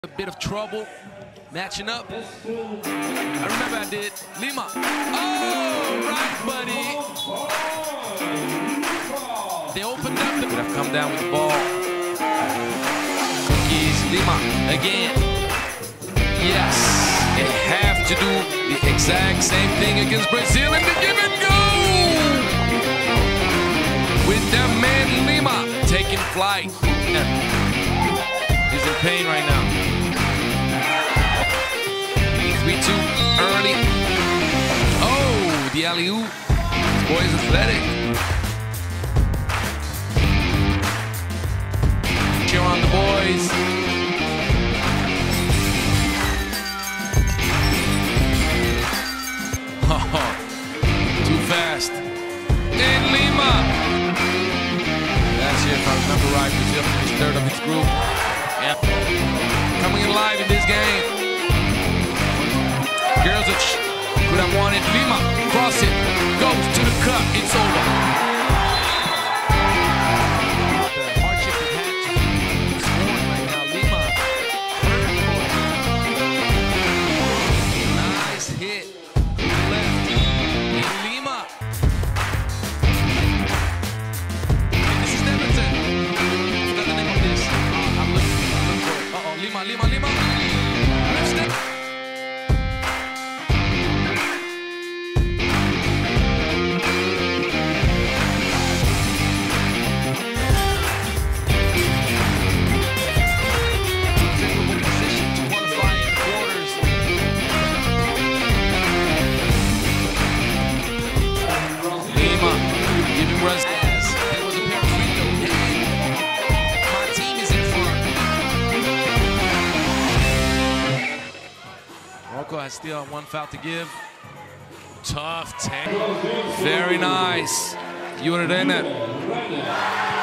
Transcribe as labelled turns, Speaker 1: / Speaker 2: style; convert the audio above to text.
Speaker 1: A bit of trouble matching up. I remember I did. Lima. Oh, right, buddy. They opened up. They would have come down with the ball. Cookies. Lima again. Yes. They have to do the exact same thing against Brazil and the give and go. With their man Lima taking flight. He's in pain right now. 3-2 early. Oh, the alley-oop. This boy is athletic. Cheer on the boys. Oh, too fast. And Lima. Last year, if I remember right, Brazil finished third of its group. Yep. Coming alive in this game. Gerzic could have won it. Lima, cross it, goes to the cup. It's over. The hardship it had to score right now. Lima. Nice hit. Left. And Lima. And this is Neverton. Forgot the name of this. I'm looking for it. Uh-oh, Lima. Left step. There was a pair of free throws. My team is in front. Morocco has still one foul to give. Tough tank. Very nice. You were in it.